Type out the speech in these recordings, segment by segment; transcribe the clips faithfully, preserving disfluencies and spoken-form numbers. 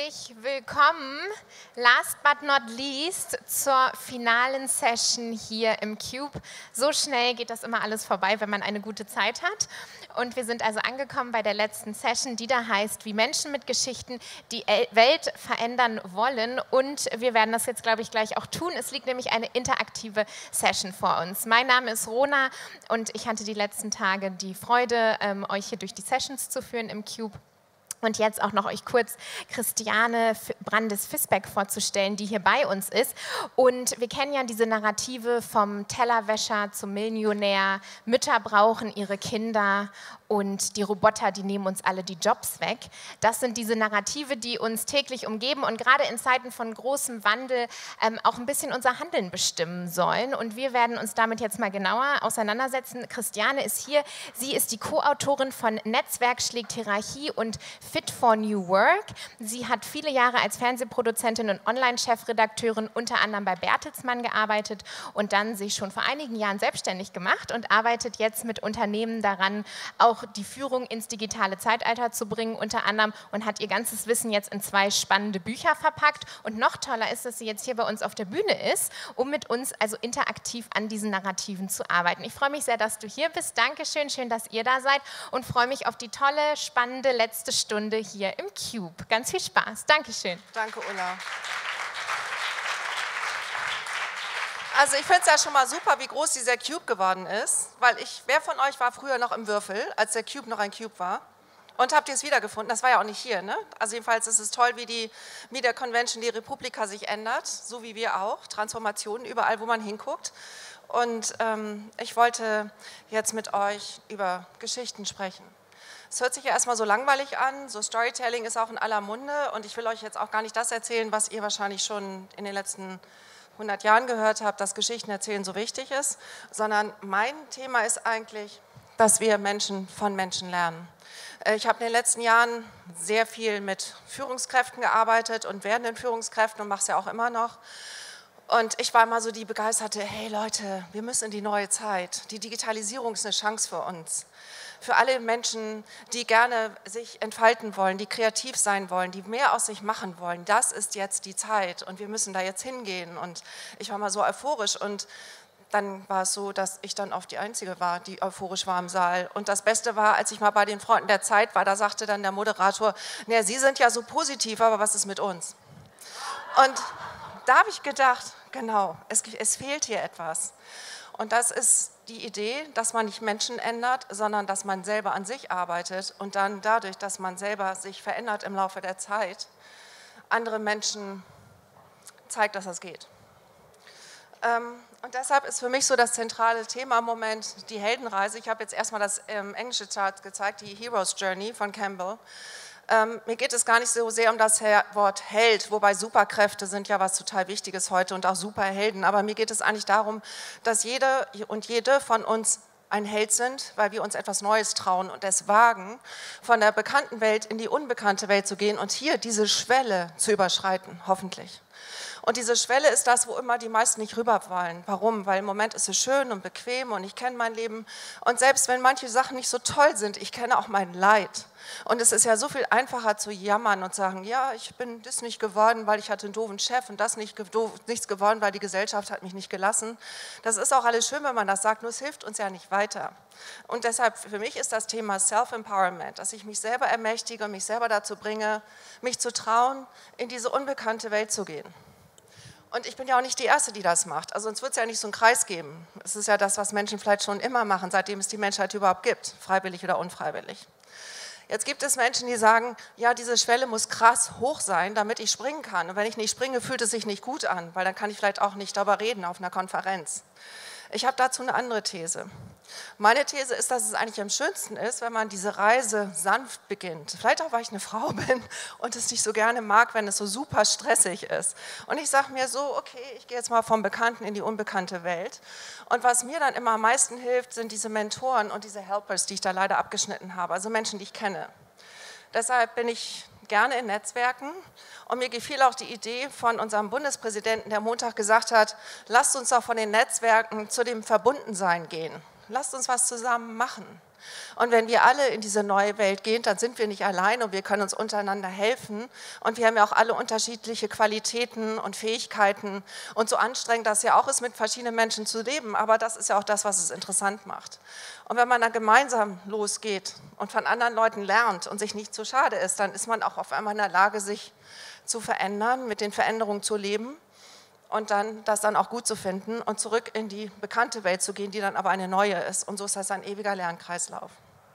herzlich willkommen, last but not least, zur finalen Session hier im Cube. So schnell geht das immer alles vorbei, wenn man eine gute Zeit hat. Und wir sind also angekommen bei der letzten Session, die da heißt, wie Menschen mit Geschichten die Welt verändern wollen. Und wir werden das jetzt, glaube ich, gleich auch tun. Es liegt nämlich eine interaktive Session vor uns. Mein Name ist Rona und ich hatte die letzten Tage die Freude, ähm, euch hier durch die Sessions zu führen im Cube. Und jetzt auch noch euch kurz Christiane Brandes-Fisbeck vorzustellen, die hier bei uns ist. Und wir kennen ja diese Narrative vom Tellerwäscher zum Millionär. Mütter brauchen ihre Kinder und die Roboter, die nehmen uns alle die Jobs weg. Das sind diese Narrative, die uns täglich umgeben und gerade in Zeiten von großem Wandel ähm, auch ein bisschen unser Handeln bestimmen sollen. Und wir werden uns damit jetzt mal genauer auseinandersetzen. Christiane ist hier. Sie ist die Co-Autorin von Netzwerk schlägt Hierarchie und Fit for New Work. Sie hat viele Jahre als Fernsehproduzentin und Online-Chefredakteurin unter anderem bei Bertelsmann gearbeitet und dann sich schon vor einigen Jahren selbstständig gemacht und arbeitet jetzt mit Unternehmen daran, auch die Führung ins digitale Zeitalter zu bringen, unter anderem, und hat ihr ganzes Wissen jetzt in zwei spannende Bücher verpackt. Und noch toller ist, dass sie jetzt hier bei uns auf der Bühne ist, um mit uns also interaktiv an diesen Narrativen zu arbeiten. Ich freue mich sehr, dass du hier bist. Dankeschön, schön, dass ihr da seid und freue mich auf die tolle, spannende letzte Stunde hier im Cube. Ganz viel Spaß. Dankeschön. Danke, Ulla. Also ich finde es ja schon mal super, wie groß dieser Cube geworden ist, weil ich, wer von euch war früher noch im Würfel, als der Cube noch ein Cube war? Und habt ihr es wiedergefunden? Das war ja auch nicht hier, ne? Also jedenfalls ist es toll, wie die Media Convention, die Republika sich ändert, so wie wir auch. Transformationen überall, wo man hinguckt. Und ähm, ich wollte jetzt mit euch über Geschichten sprechen. Es hört sich ja erstmal so langweilig an, so Storytelling ist auch in aller Munde und ich will euch jetzt auch gar nicht das erzählen, was ihr wahrscheinlich schon in den letzten hundert Jahren gehört habt, dass Geschichten erzählen so wichtig ist, sondern mein Thema ist eigentlich, dass wir Menschen von Menschen lernen. Ich habe in den letzten Jahren sehr viel mit Führungskräften gearbeitet und werdenden Führungskräften und mache es ja auch immer noch. Und ich war immer so die Begeisterte, hey Leute, wir müssen in die neue Zeit. Die Digitalisierung ist eine Chance für uns. Für alle Menschen, die gerne sich entfalten wollen, die kreativ sein wollen, die mehr aus sich machen wollen. Das ist jetzt die Zeit und wir müssen da jetzt hingehen. Und ich war mal so euphorisch und dann war es so, dass ich dann oft die Einzige war, die euphorisch war im Saal. Und das Beste war, als ich mal bei den Freunden der Zeit war, da sagte dann der Moderator, naja, Sie sind ja so positiv, aber was ist mit uns? Und da habe ich gedacht, genau, es, es fehlt hier etwas. Und das ist die Idee, dass man nicht Menschen ändert, sondern dass man selber an sich arbeitet und dann dadurch, dass man selber sich verändert im Laufe der Zeit, andere Menschen zeigt, dass das geht. Ähm, und deshalb ist für mich so das zentrale Thema im Moment die Heldenreise. Ich habe jetzt erstmal das ähm, englische Chart gezeigt, die Hero's Journey von Campbell. Ähm, mir geht es gar nicht so sehr um das Wort Held, wobei Superkräfte sind ja was total Wichtiges heute und auch Superhelden, aber mir geht es eigentlich darum, dass jede und jede von uns ein Held sind, weil wir uns etwas Neues trauen und es wagen, von der bekannten Welt in die unbekannte Welt zu gehen und hier diese Schwelle zu überschreiten, hoffentlich. Und diese Schwelle ist das, wo immer die meisten nicht rüber wollen. Warum? Weil im Moment ist es schön und bequem und ich kenne mein Leben. Und selbst wenn manche Sachen nicht so toll sind, ich kenne auch mein Leid. Und es ist ja so viel einfacher zu jammern und sagen, ja, ich bin das nicht geworden, weil ich hatte einen doofen Chef und das nicht nichts geworden, weil die Gesellschaft hat mich nicht gelassen. Das ist auch alles schön, wenn man das sagt, nur es hilft uns ja nicht weiter. Und deshalb, für mich ist das Thema Self-Empowerment, dass ich mich selber ermächtige und mich selber dazu bringe, mich zu trauen, in diese unbekannte Welt zu gehen. Und ich bin ja auch nicht die Erste, die das macht. Also sonst wird es ja nicht so einen Kreis geben. Es ist ja das, was Menschen vielleicht schon immer machen, seitdem es die Menschheit überhaupt gibt, freiwillig oder unfreiwillig. Jetzt gibt es Menschen, die sagen, ja, diese Schwelle muss krass hoch sein, damit ich springen kann. Und wenn ich nicht springe, fühlt es sich nicht gut an, weil dann kann ich vielleicht auch nicht darüber reden auf einer Konferenz. Ich habe dazu eine andere These. Meine These ist, dass es eigentlich am schönsten ist, wenn man diese Reise sanft beginnt. Vielleicht auch, weil ich eine Frau bin und es nicht so gerne mag, wenn es so super stressig ist. Und ich sage mir so, okay, ich gehe jetzt mal vom Bekannten in die unbekannte Welt. Und was mir dann immer am meisten hilft, sind diese Mentoren und diese Helpers, die ich da leider abgeschnitten habe, also Menschen, die ich kenne. Deshalb bin ich gerne in Netzwerken und mir gefiel auch die Idee von unserem Bundespräsidenten, der Montag gesagt hat, lasst uns doch von den Netzwerken zu dem Verbundensein gehen. Lasst uns was zusammen machen. Und wenn wir alle in diese neue Welt gehen, dann sind wir nicht allein und wir können uns untereinander helfen. Und wir haben ja auch alle unterschiedliche Qualitäten und Fähigkeiten. Und so anstrengend das ja auch ist, mit verschiedenen Menschen zu leben, aber das ist ja auch das, was es interessant macht. Und wenn man dann gemeinsam losgeht und von anderen Leuten lernt und sich nicht zu schade ist, dann ist man auch auf einmal in der Lage, sich zu verändern, mit den Veränderungen zu leben und dann das dann auch gut zu finden und zurück in die bekannte Welt zu gehen, die dann aber eine neue ist. Und so ist das ein ewiger Lernkreislauf.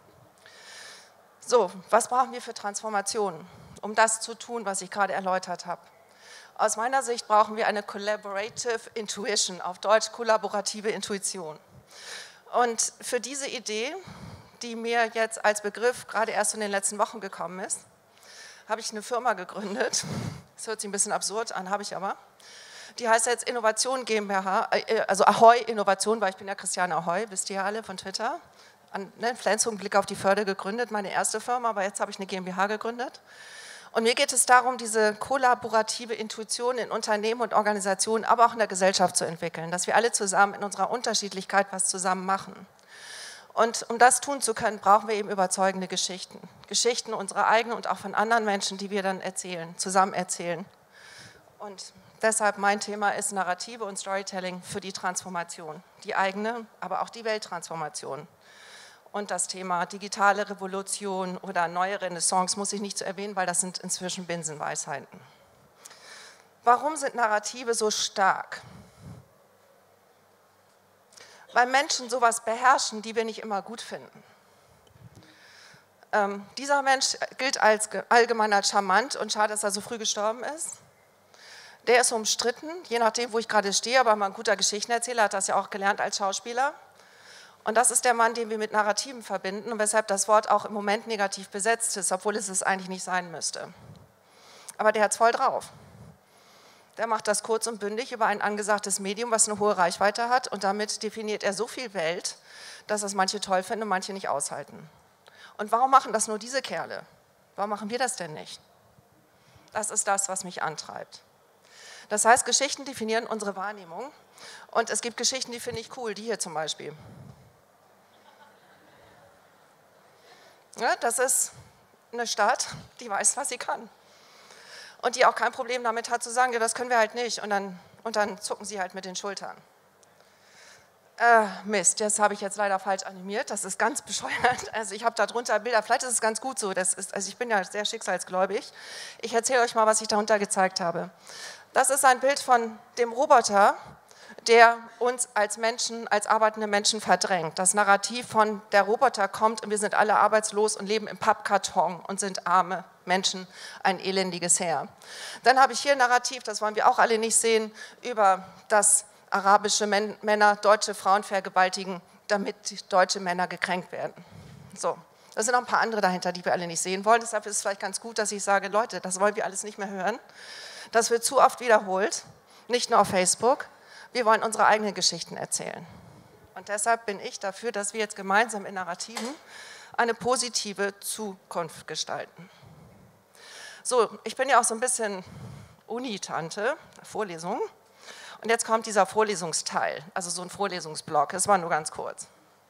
So, was brauchen wir für Transformationen, um das zu tun, was ich gerade erläutert habe? Aus meiner Sicht brauchen wir eine Collaborative Intuition, auf Deutsch kollaborative Intuition. Und für diese Idee, die mir jetzt als Begriff gerade erst in den letzten Wochen gekommen ist, habe ich eine Firma gegründet. Das hört sich ein bisschen absurd an, habe ich aber. Die heißt jetzt Innovation GmbH, also Ahoi Innovation, weil ich bin ja Christiane Ahoi, wisst ihr ja alle von Twitter. An ne, Flensburg, Blick auf die Förde gegründet, meine erste Firma, aber jetzt habe ich eine GmbH gegründet. Und mir geht es darum, diese kollaborative Intuition in Unternehmen und Organisationen, aber auch in der Gesellschaft zu entwickeln, dass wir alle zusammen in unserer Unterschiedlichkeit was zusammen machen. Und um das tun zu können, brauchen wir eben überzeugende Geschichten. Geschichten unserer eigenen und auch von anderen Menschen, die wir dann erzählen, zusammen erzählen. Und deshalb mein Thema ist Narrative und Storytelling für die Transformation. Die eigene, aber auch die Welttransformation. Und das Thema digitale Revolution oder neue Renaissance muss ich nicht zu erwähnen, weil das sind inzwischen Binsenweisheiten. Warum sind Narrative so stark? Weil Menschen sowas beherrschen, die wir nicht immer gut finden. Ähm, dieser Mensch gilt als allgemein als charmant und schade, dass er so früh gestorben ist. Der ist umstritten, je nachdem, wo ich gerade stehe, aber mal ein guter Geschichtenerzähler, hat das ja auch gelernt als Schauspieler. Und das ist der Mann, den wir mit Narrativen verbinden und weshalb das Wort auch im Moment negativ besetzt ist, obwohl es es eigentlich nicht sein müsste. Aber der hat es voll drauf. Der macht das kurz und bündig über ein angesagtes Medium, was eine hohe Reichweite hat und damit definiert er so viel Welt, dass das manche toll finden und manche nicht aushalten. Und warum machen das nur diese Kerle? Warum machen wir das denn nicht? Das ist das, was mich antreibt. Das heißt, Geschichten definieren unsere Wahrnehmung und es gibt Geschichten, die finde ich cool, die hier zum Beispiel. Ja, das ist eine Stadt, die weiß, was sie kann. Und die auch kein Problem damit hat zu sagen, ja, das können wir halt nicht. Und dann, und dann zucken sie halt mit den Schultern. Äh, Mist, das habe ich jetzt leider falsch animiert. Das ist ganz bescheuert. Also ich habe da drunter Bilder, vielleicht ist es ganz gut so. Das ist, also ich bin ja sehr schicksalsgläubig. Ich erzähle euch mal, was ich darunter gezeigt habe. Das ist ein Bild von dem Roboter, der uns als Menschen, als arbeitende Menschen verdrängt. Das Narrativ von der Roboter kommt und wir sind alle arbeitslos und leben im Pappkarton und sind arme Menschen, ein elendiges Heer. Dann habe ich hier ein Narrativ, das wollen wir auch alle nicht sehen, über das arabische Männer deutsche Frauen vergewaltigen, damit deutsche Männer gekränkt werden. So. Da sind noch ein paar andere dahinter, die wir alle nicht sehen wollen. Deshalb ist es vielleicht ganz gut, dass ich sage, Leute, das wollen wir alles nicht mehr hören. Das wird zu oft wiederholt, nicht nur auf Facebook. Wir wollen unsere eigenen Geschichten erzählen. Und deshalb bin ich dafür, dass wir jetzt gemeinsam in Narrativen eine positive Zukunft gestalten. So, ich bin ja auch so ein bisschen Uni-Tante, Vorlesung. Und jetzt kommt dieser Vorlesungsteil, also so ein Vorlesungsblock. Das war nur ganz kurz.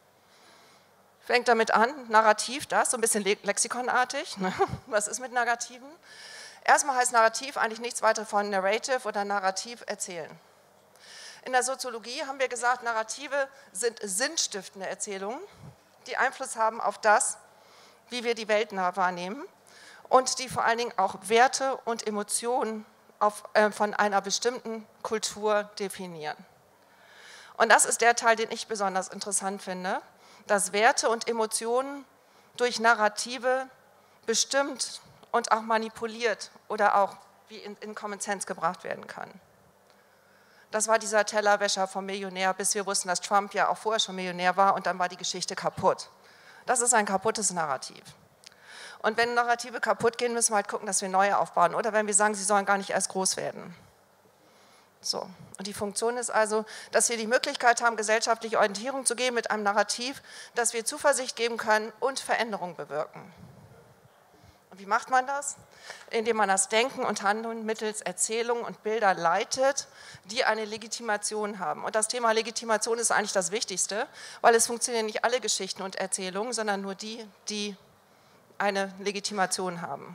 Fängt damit an, Narrativ, das, so ein bisschen lexikonartig. Ne? Was ist mit Narrativen? Erstmal heißt Narrativ eigentlich nichts weiter von Narrative oder Narrativ erzählen. In der Soziologie haben wir gesagt, Narrative sind sinnstiftende Erzählungen, die Einfluss haben auf das, wie wir die Welt wahrnehmen und die vor allen Dingen auch Werte und Emotionen auf, äh, von einer bestimmten Kultur definieren. Und das ist der Teil, den ich besonders interessant finde, dass Werte und Emotionen durch Narrative bestimmt und auch manipuliert oder auch wie in, in Common Sense gebracht werden kann. Das war dieser Tellerwäscher vom Millionär, bis wir wussten, dass Trump ja auch vorher schon Millionär war und dann war die Geschichte kaputt. Das ist ein kaputtes Narrativ. Und wenn Narrative kaputt gehen, müssen wir halt gucken, dass wir neue aufbauen oder wenn wir sagen, sie sollen gar nicht erst groß werden. So. Und die Funktion ist also, dass wir die Möglichkeit haben, gesellschaftliche Orientierung zu geben mit einem Narrativ, dass wir Zuversicht geben können und Veränderung bewirken. Und wie macht man das? Indem man das Denken und Handeln mittels Erzählungen und Bilder leitet, die eine Legitimation haben. Und das Thema Legitimation ist eigentlich das Wichtigste, weil es funktionieren nicht alle Geschichten und Erzählungen, sondern nur die, die eine Legitimation haben.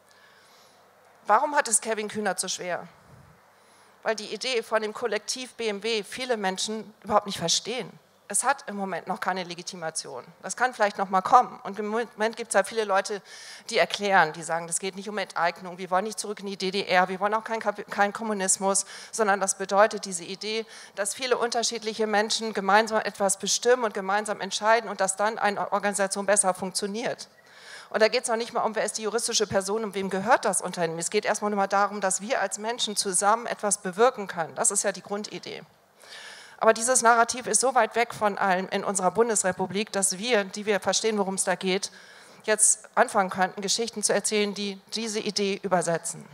Warum hat es Kevin Kühnert so schwer? Weil die Idee von dem Kollektiv B M W viele Menschen überhaupt nicht verstehen. Es hat im Moment noch keine Legitimation. Das kann vielleicht noch mal kommen. Und im Moment gibt es ja viele Leute, die erklären, die sagen, das geht nicht um Enteignung, wir wollen nicht zurück in die D D R, wir wollen auch keinen kein Kommunismus, sondern das bedeutet diese Idee, dass viele unterschiedliche Menschen gemeinsam etwas bestimmen und gemeinsam entscheiden und dass dann eine Organisation besser funktioniert. Und da geht es auch nicht mal um, wer ist die juristische Person und wem gehört das Unternehmen. Es geht erstmal nur mal darum, dass wir als Menschen zusammen etwas bewirken können. Das ist ja die Grundidee. Aber dieses Narrativ ist so weit weg von allem in unserer Bundesrepublik, dass wir, die wir verstehen, worum es da geht, jetzt anfangen könnten, Geschichten zu erzählen, die diese Idee übersetzen.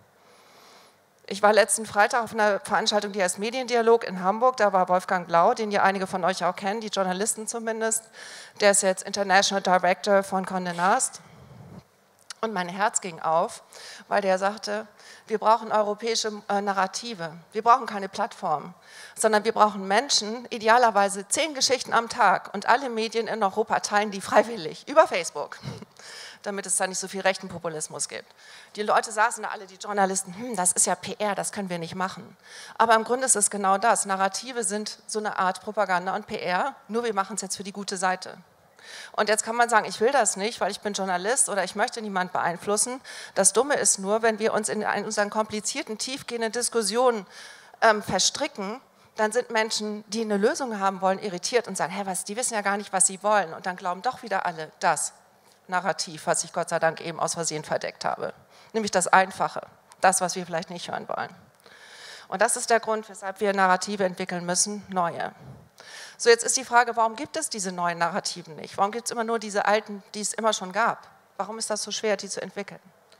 Ich war letzten Freitag auf einer Veranstaltung, die heißt Mediendialog in Hamburg. Da war Wolfgang Blau, den ja einige von euch auch kennen, die Journalisten zumindest. Der ist jetzt International Director von Condé Nast. Und mein Herz ging auf, weil der sagte, wir brauchen europäische äh, Narrative. Wir brauchen keine Plattform, sondern wir brauchen Menschen, idealerweise zehn Geschichten am Tag. Und alle Medien in Europa teilen die freiwillig über Facebook, damit es da nicht so viel rechten Populismus gibt. Die Leute saßen da alle, die Journalisten, hm, das ist ja P R, das können wir nicht machen. Aber im Grunde ist es genau das. Narrative sind so eine Art Propaganda und P R, nur wir machen es jetzt für die gute Seite. Und jetzt kann man sagen, ich will das nicht, weil ich bin Journalist oder ich möchte niemanden beeinflussen. Das Dumme ist nur, wenn wir uns in unseren komplizierten, tiefgehenden Diskussionen ähm, verstricken, dann sind Menschen, die eine Lösung haben wollen, irritiert und sagen, hä, was, die wissen ja gar nicht, was sie wollen. Und dann glauben doch wieder alle das Narrativ, was ich Gott sei Dank eben aus Versehen verdeckt habe. Nämlich das Einfache, das, was wir vielleicht nicht hören wollen. Und das ist der Grund, weshalb wir Narrative entwickeln müssen, neue. So, jetzt ist die Frage, warum gibt es diese neuen Narrativen nicht? Warum gibt es immer nur diese alten, die es immer schon gab? Warum ist das so schwer, die zu entwickeln?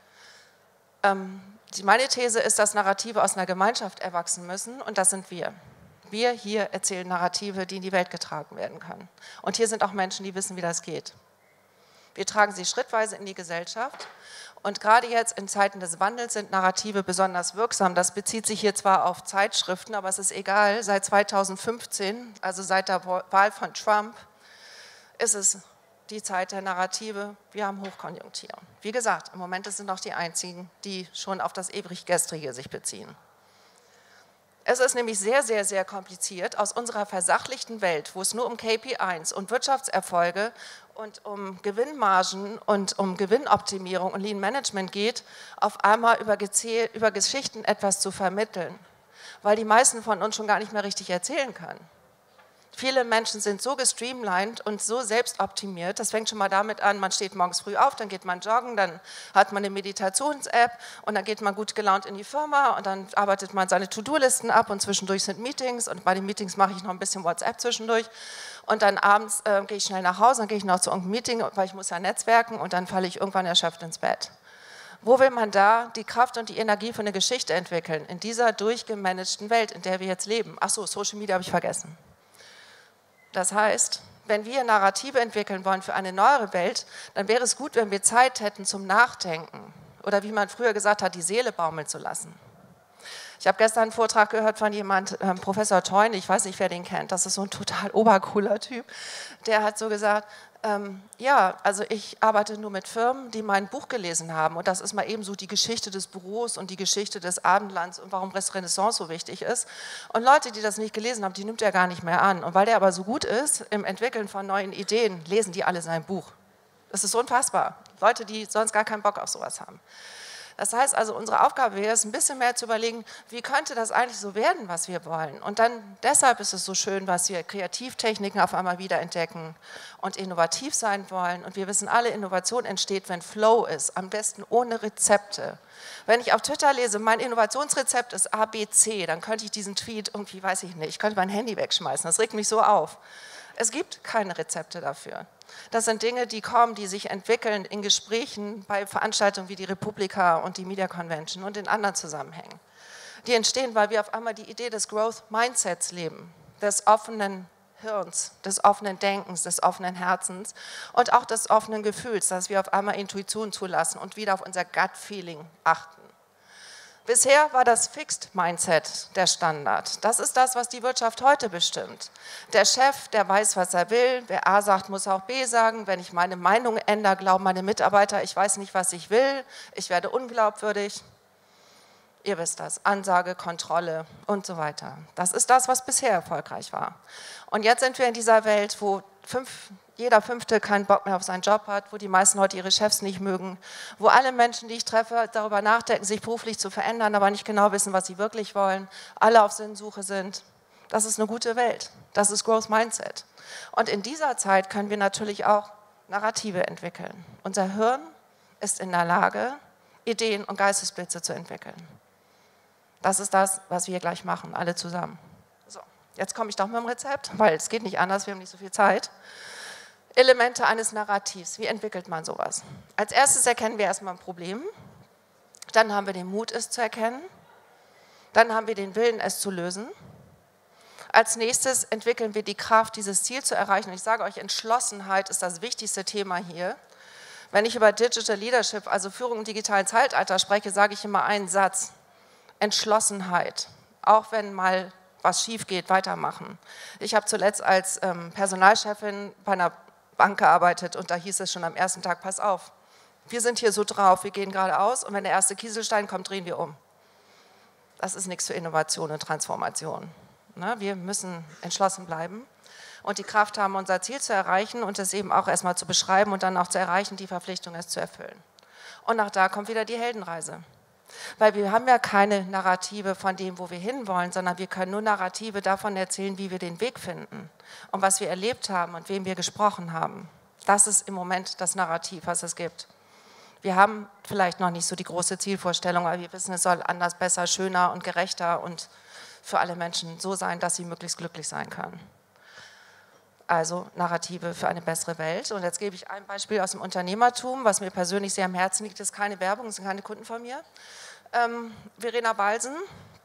Ähm, die, meine These ist, dass Narrative aus einer Gemeinschaft erwachsen müssen und das sind wir. Wir hier erzählen Narrative, die in die Welt getragen werden können. Und hier sind auch Menschen, die wissen, wie das geht. Wir tragen sie schrittweise in die Gesellschaft. Und gerade jetzt in Zeiten des Wandels sind Narrative besonders wirksam. Das bezieht sich hier zwar auf Zeitschriften, aber es ist egal. Seit zweitausendfünfzehn, also seit der Wahl von Trump, ist es die Zeit der Narrative. Wir haben Hochkonjunktur. Wie gesagt, im Moment sind noch die einzigen, die schon auf das Ewiggestrige sich beziehen. Es ist nämlich sehr, sehr, sehr kompliziert, aus unserer versachlichten Welt, wo es nur um K P Is und Wirtschaftserfolge und um Gewinnmargen und um Gewinnoptimierung und Lean Management geht, auf einmal über, über Geschichten etwas zu vermitteln, weil die meisten von uns schon gar nicht mehr richtig erzählen können. Viele Menschen sind so gestreamlined und so selbstoptimiert, das fängt schon mal damit an, man steht morgens früh auf, dann geht man joggen, dann hat man eine Meditations-App und dann geht man gut gelaunt in die Firma und dann arbeitet man seine To-Do-Listen ab und zwischendurch sind Meetings und bei den Meetings mache ich noch ein bisschen WhatsApp zwischendurch und dann abends äh, gehe ich schnell nach Hause, dann gehe ich noch zu irgendeinem Meeting, weil ich muss ja netzwerken und dann falle ich irgendwann erschöpft ins Bett. Wo will man da die Kraft und die Energie für eine Geschichte entwickeln, in dieser durchgemanagten Welt, in der wir jetzt leben? Ach so, Social Media habe ich vergessen. Das heißt, wenn wir Narrative entwickeln wollen für eine neuere Welt, dann wäre es gut, wenn wir Zeit hätten zum Nachdenken oder wie man früher gesagt hat, die Seele baumeln zu lassen. Ich habe gestern einen Vortrag gehört von jemand, ähm, Professor Teun, ich weiß nicht, wer den kennt, das ist so ein total obercooler Typ, der hat so gesagt, ähm, ja, also ich arbeite nur mit Firmen, die mein Buch gelesen haben und das ist mal eben so die Geschichte des Büros und die Geschichte des Abendlands und warum Renaissance so wichtig ist. Und Leute, die das nicht gelesen haben, die nimmt er gar nicht mehr an. Und weil der aber so gut ist im Entwickeln von neuen Ideen, lesen die alle sein Buch. Das ist unfassbar. Leute, die sonst gar keinen Bock auf sowas haben. Das heißt also, unsere Aufgabe wäre es, ein bisschen mehr zu überlegen, wie könnte das eigentlich so werden, was wir wollen. Und dann deshalb ist es so schön, dass wir Kreativtechniken auf einmal wiederentdecken und innovativ sein wollen. Und wir wissen alle, Innovation entsteht, wenn Flow ist, am besten ohne Rezepte. Wenn ich auf Twitter lese, mein Innovationsrezept ist A B C, dann könnte ich diesen Tweet irgendwie, weiß ich nicht, ich könnte mein Handy wegschmeißen, das regt mich so auf. Es gibt keine Rezepte dafür. Das sind Dinge, die kommen, die sich entwickeln in Gesprächen bei Veranstaltungen wie die Republika und die Media Convention und in anderen Zusammenhängen. Die entstehen, weil wir auf einmal die Idee des Growth Mindsets leben, des offenen Hirns, des offenen Denkens, des offenen Herzens und auch des offenen Gefühls, dass wir auf einmal Intuition zulassen und wieder auf unser Gut-Feeling achten. Bisher war das Fixed Mindset der Standard. Das ist das, was die Wirtschaft heute bestimmt. Der Chef, der weiß, was er will. Wer A sagt, muss auch B sagen. Wenn ich meine Meinung ändere, glauben meine Mitarbeiter, ich weiß nicht, was ich will. Ich werde unglaubwürdig. Ihr wisst das. Ansage, Kontrolle und so weiter. Das ist das, was bisher erfolgreich war. Und jetzt sind wir in dieser Welt, wo fünf, jeder Fünfte keinen Bock mehr auf seinen Job hat, wo die meisten Leute ihre Chefs nicht mögen, wo alle Menschen, die ich treffe, darüber nachdenken, sich beruflich zu verändern, aber nicht genau wissen, was sie wirklich wollen, alle auf Sinnsuche sind. Das ist eine gute Welt. Das ist Growth Mindset. Und in dieser Zeit können wir natürlich auch Narrative entwickeln. Unser Hirn ist in der Lage, Ideen und Geistesblitze zu entwickeln. Das ist das, was wir hier gleich machen, alle zusammen. So, jetzt komme ich doch mit dem Rezept, weil es geht nicht anders, wir haben nicht so viel Zeit. Elemente eines Narrativs, wie entwickelt man sowas? Als erstes erkennen wir erstmal ein Problem, dann haben wir den Mut, es zu erkennen, dann haben wir den Willen, es zu lösen. Als nächstes entwickeln wir die Kraft, dieses Ziel zu erreichen. Und ich sage euch, Entschlossenheit ist das wichtigste Thema hier. Wenn ich über Digital Leadership, also Führung im digitalen Zeitalter spreche, sage ich immer einen Satz. Entschlossenheit, auch wenn mal was schief geht, weitermachen. Ich habe zuletzt als ähm, Personalchefin bei einer Bank gearbeitet und da hieß es schon am ersten Tag, pass auf, wir sind hier so drauf, wir gehen geradeaus und wenn der erste Kieselstein kommt, drehen wir um. Das ist nichts für Innovation und Transformation. Ne? Wir müssen entschlossen bleiben und die Kraft haben, unser Ziel zu erreichen und es eben auch erstmal zu beschreiben und dann auch zu erreichen, die Verpflichtung, es zu erfüllen. Und nach da kommt wieder die Heldenreise. Weil wir haben ja keine Narrative von dem, wo wir hinwollen, sondern wir können nur Narrative davon erzählen, wie wir den Weg finden und was wir erlebt haben und wem wir gesprochen haben. Das ist im Moment das Narrativ, was es gibt. Wir haben vielleicht noch nicht so die große Zielvorstellung, aber wir wissen, es soll anders, besser, schöner und gerechter und für alle Menschen so sein, dass sie möglichst glücklich sein können. Also Narrative für eine bessere Welt. Und jetzt gebe ich ein Beispiel aus dem Unternehmertum, was mir persönlich sehr am Herzen liegt. Das ist keine Werbung, das sind keine Kunden von mir. Ähm, Verena Balsen,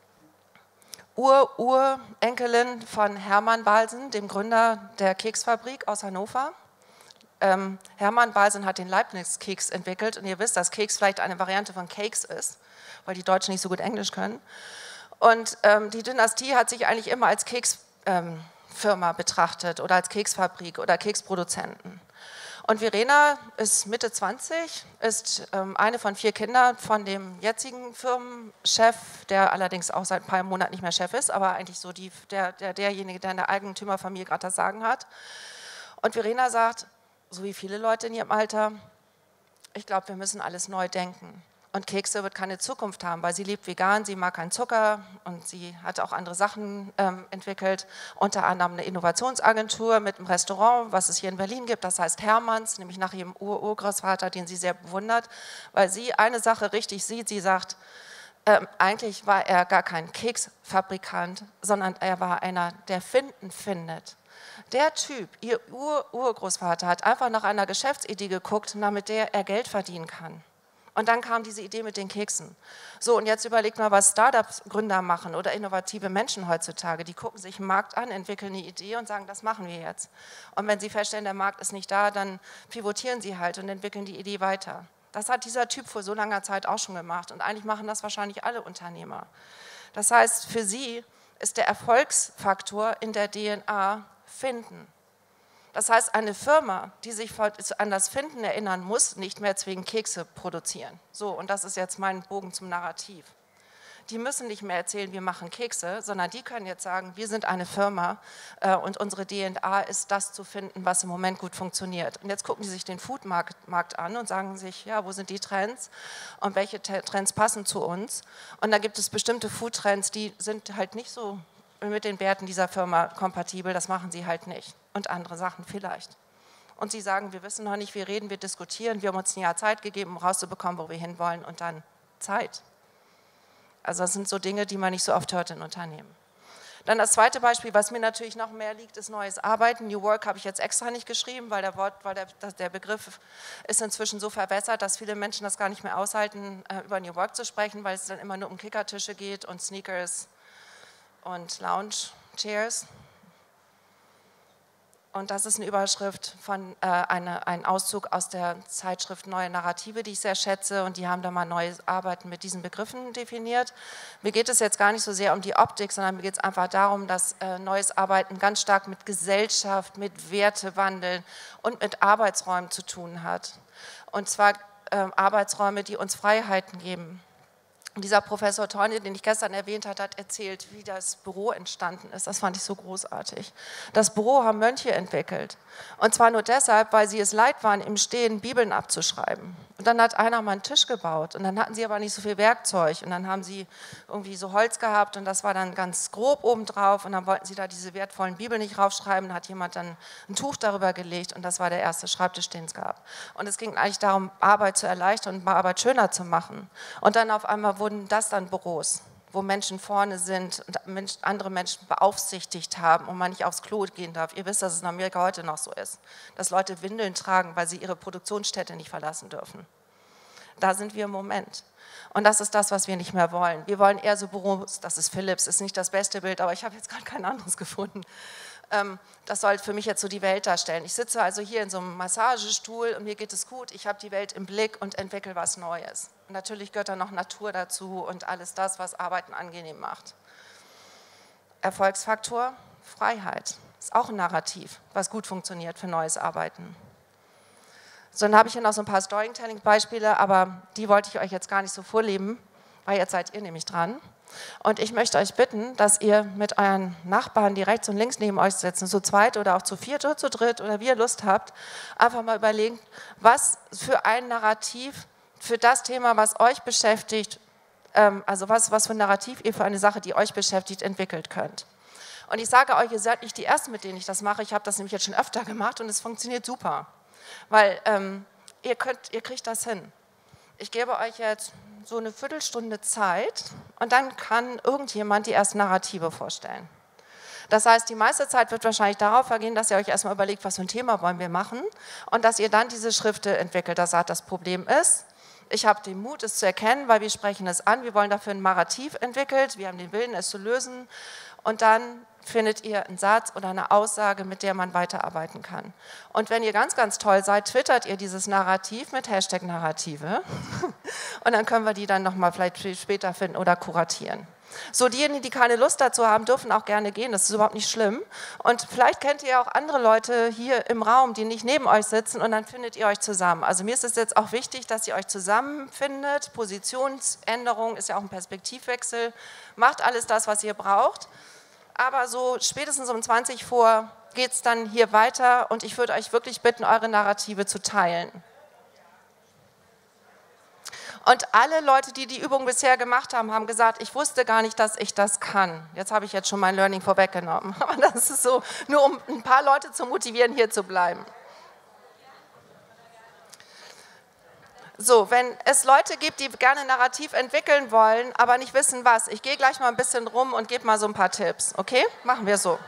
Ur-Urenkelin von Hermann Balsen, dem Gründer der Keksfabrik aus Hannover. Ähm, Hermann Balsen hat den Leibniz-Keks entwickelt und ihr wisst, dass Keks vielleicht eine Variante von Cakes ist, weil die Deutschen nicht so gut Englisch können. Und ähm, die Dynastie hat sich eigentlich immer als Keksfirma ähm, betrachtet oder als Keksfabrik oder Keksproduzenten. Und Verena ist Mitte zwanzig, ist ähm, eine von vier Kindern von dem jetzigen Firmenchef, der allerdings auch seit ein paar Monaten nicht mehr Chef ist, aber eigentlich so die, der, der, derjenige, der in der Eigentümerfamilie gerade das Sagen hat. Und Verena sagt, so wie viele Leute in ihrem Alter, ich glaube, wir müssen alles neu denken. Und Kekse wird keine Zukunft haben, weil sie lebt vegan, sie mag keinen Zucker und sie hat auch andere Sachen ähm, entwickelt, unter anderem eine Innovationsagentur mit einem Restaurant, was es hier in Berlin gibt, das heißt Hermanns, nämlich nach ihrem Ur-Urgroßvater, den sie sehr bewundert, weil sie eine Sache richtig sieht, sie sagt, ähm, eigentlich war er gar kein Keksfabrikant, sondern er war einer, der Finden findet. Der Typ, ihr Ur-Urgroßvater, hat einfach nach einer Geschäftsidee geguckt, mit der er Geld verdienen kann. Und dann kam diese Idee mit den Keksen. So, und jetzt überlegt mal, was Startup-Gründer machen oder innovative Menschen heutzutage. Die gucken sich einen Markt an, entwickeln eine Idee und sagen, das machen wir jetzt. Und wenn sie feststellen, der Markt ist nicht da, dann pivotieren sie halt und entwickeln die Idee weiter. Das hat dieser Typ vor so langer Zeit auch schon gemacht. Und eigentlich machen das wahrscheinlich alle Unternehmer. Das heißt, für sie ist der Erfolgsfaktor in der D N A Finden. Das heißt, eine Firma, die sich an das Finden erinnern muss, nicht mehr zwingend Kekse produzieren. So, und das ist jetzt mein Bogen zum Narrativ. Die müssen nicht mehr erzählen, wir machen Kekse, sondern die können jetzt sagen, wir sind eine Firma äh, und unsere D N A ist das zu finden, was im Moment gut funktioniert. Und jetzt gucken die sich den Foodmarkt an und sagen sich, ja, wo sind die Trends und welche Trends passen zu uns? Und da gibt es bestimmte Foodtrends, die sind halt nicht so mit den Werten dieser Firma kompatibel, das machen sie halt nicht. Und andere Sachen vielleicht. Und sie sagen, wir wissen noch nicht, wir reden, wir diskutieren, wir haben uns ein Jahr Zeit gegeben, um rauszubekommen, wo wir hinwollen und dann Zeit. Also das sind so Dinge, die man nicht so oft hört in Unternehmen. Dann das zweite Beispiel, was mir natürlich noch mehr liegt, ist neues Arbeiten. New Work habe ich jetzt extra nicht geschrieben, weil der, Wort, weil der, der Begriff ist inzwischen so verwässert, dass viele Menschen das gar nicht mehr aushalten, über New Work zu sprechen, weil es dann immer nur um Kickertische geht und Sneakers und Lounge-Chairs. Und das ist eine Überschrift von äh, eine, ein Auszug aus der Zeitschrift Neue Narrative, die ich sehr schätze. Und die haben da mal neues Arbeiten mit diesen Begriffen definiert. Mir geht es jetzt gar nicht so sehr um die Optik, sondern mir geht es einfach darum, dass äh, neues Arbeiten ganz stark mit Gesellschaft, mit Wertewandel und mit Arbeitsräumen zu tun hat. Und zwar äh, Arbeitsräume, die uns Freiheiten geben. Und dieser Professor Teune, den ich gestern erwähnt habe, hat erzählt, wie das Büro entstanden ist. Das fand ich so großartig. Das Büro haben Mönche entwickelt. Und zwar nur deshalb, weil sie es leid waren, im Stehen Bibeln abzuschreiben. Und dann hat einer mal einen Tisch gebaut. Und dann hatten sie aber nicht so viel Werkzeug. Und dann haben sie irgendwie so Holz gehabt. Und das war dann ganz grob obendrauf. Und dann wollten sie da diese wertvollen Bibeln nicht raufschreiben. Da hat jemand dann ein Tuch darüber gelegt. Und das war der erste Schreibtisch, den es gab. Und es ging eigentlich darum, Arbeit zu erleichtern und Arbeit schöner zu machen. Und dann auf einmal wurden das dann Büros, wo Menschen vorne sind und andere Menschen beaufsichtigt haben und man nicht aufs Klo gehen darf. Ihr wisst, dass es in Amerika heute noch so ist, dass Leute Windeln tragen, weil sie ihre Produktionsstätte nicht verlassen dürfen. Da sind wir im Moment. Und das ist das, was wir nicht mehr wollen. Wir wollen eher so Büros, das ist Philips, ist nicht das beste Bild, aber ich habe jetzt gerade kein anderes gefunden. Das soll für mich jetzt so die Welt darstellen. Ich sitze also hier in so einem Massagestuhl und mir geht es gut, ich habe die Welt im Blick und entwickle was Neues. Und natürlich gehört da noch Natur dazu und alles das, was Arbeiten angenehm macht. Erfolgsfaktor, Freiheit. Ist auch ein Narrativ, was gut funktioniert für neues Arbeiten. So, dann habe ich hier noch so ein paar Storytelling-Beispiele, aber die wollte ich euch jetzt gar nicht so vorleben, weil jetzt seid ihr nämlich dran. Und ich möchte euch bitten, dass ihr mit euren Nachbarn, die rechts und links neben euch sitzen, zu zweit oder auch zu viert oder zu dritt oder wie ihr Lust habt, einfach mal überlegen, was für ein Narrativ für das Thema, was euch beschäftigt, ähm, also was, was für ein Narrativ ihr für eine Sache, die euch beschäftigt, entwickelt könnt. Und ich sage euch, ihr seid nicht die Ersten, mit denen ich das mache. Ich habe das nämlich jetzt schon öfter gemacht und es funktioniert super. Weil ähm, ihr, könnt, ihr kriegt das hin. Ich gebe euch jetzt so eine Viertelstunde Zeit und dann kann irgendjemand die ersten Narrative vorstellen. Das heißt, die meiste Zeit wird wahrscheinlich darauf vergehen, dass ihr euch erstmal überlegt, was für ein Thema wollen wir machen und dass ihr dann diese Schriften entwickelt. Das sagt, das Problem ist, ich habe den Mut, es zu erkennen, weil wir sprechen es an, wir wollen dafür ein Narrativ entwickelt, wir haben den Willen, es zu lösen und dann findet ihr einen Satz oder eine Aussage, mit der man weiterarbeiten kann. Und wenn ihr ganz, ganz toll seid, twittert ihr dieses Narrativ mit Hashtag Narrative und dann können wir die dann nochmal vielleicht später finden oder kuratieren. So, diejenigen, die keine Lust dazu haben, dürfen auch gerne gehen, das ist überhaupt nicht schlimm. Und vielleicht kennt ihr auch andere Leute hier im Raum, die nicht neben euch sitzen und dann findet ihr euch zusammen. Also mir ist es jetzt auch wichtig, dass ihr euch zusammenfindet. Positionsänderung ist ja auch ein Perspektivwechsel. Macht alles das, was ihr braucht. Aber so spätestens um zwanzig vor geht es dann hier weiter und ich würde euch wirklich bitten, eure Narrative zu teilen. Und alle Leute, die die Übung bisher gemacht haben, haben gesagt, ich wusste gar nicht, dass ich das kann. Jetzt habe ich jetzt schon mein Learning vorweggenommen. Aber das ist so, nur um ein paar Leute zu motivieren, hier zu bleiben. So, wenn es Leute gibt, die gerne Narrativ entwickeln wollen, aber nicht wissen, was, ich gehe gleich mal ein bisschen rum und gebe mal so ein paar Tipps. Okay? Machen wir so.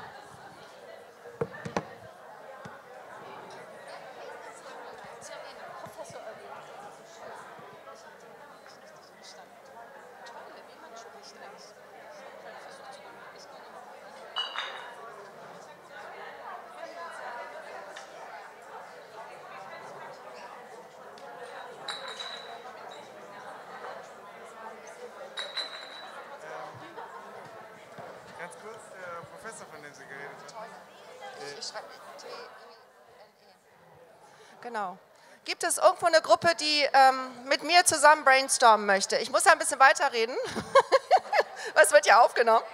Ganz kurz, der Professor, von dem Sie geredet haben. Ich schreibe T I N E. Genau. Gibt es irgendwo eine Gruppe, die ähm, mit mir zusammen brainstormen möchte? Ich muss ja ein bisschen weiterreden, weil es wird ja aufgenommen.